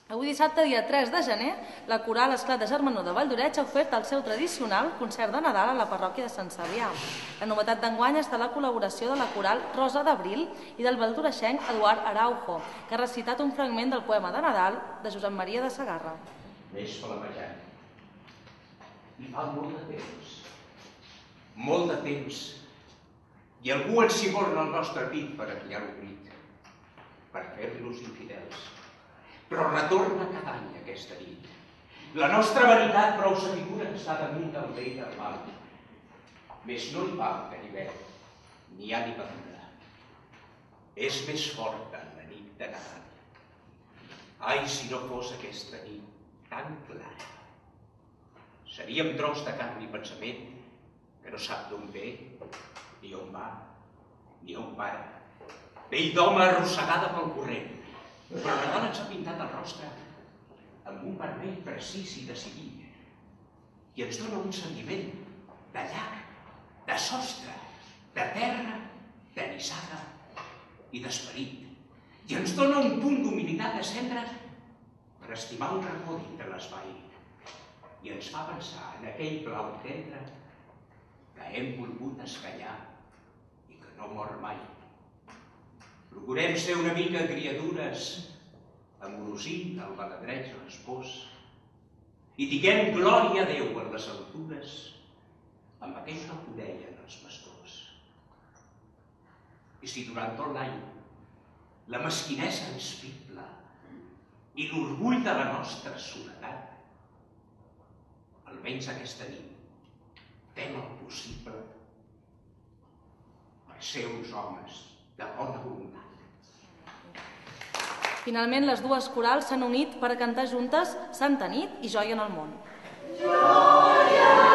Avui dissabte, dia 3 de gener, la coral Esclat de Germanor de Valldoreix ha ofert el seu tradicional concert de Nadal a la parròquia de Sant Cebrià. La novetat d'enguany està la col·laboració de la coral Rosa d'Abril i del valldoreixenc Eduard Araujo, que ha recitat un fragment del poema de Nadal de Josep Maria de Segarra. M'és flamejant. I fa molt de temps, i algú ensiborna el nostre pit per afiar el crit, per fer-nos infidels. Però retorna cada any aquesta nit. La nostra veritat prou s'afigura que està damunt del bé i del mal. Més no hi val que ni veu, ni ànima pura. És més forta en la nit de Nadal. Ai, si no fos aquesta nit tan clara. Seríem tros de carn i pensament que no sap d'on ve, ni on va, ni on para. Pell d'home arrossegada pel corrent. Però Nadal ens ha pintat el rostre amb un vermell precís i decidit i ens dona un sentiment de llac, de sostre, de terra, de nissaga i d'esperit. I ens dona un punt d'humilitat de cendra per estimar un racó dintre l'espai. I ens fa pensar en aquell blau tendre que hem volgut escanyar i que no mor mai. Procurem ser una mica criatures amorosint el baladreig respòs i diguem glòria a Déu en les altures amb aquell que deien els pastors. I si durant tot l'any la mesquinesa ens fibla i l'orgull de la nostra soledat, almenys aquesta nit fem el possible per ser uns homes de bona voluntat. Finalment, les dues corals s'han unit per cantar juntes Santa Nit i Joia en el món. Joia!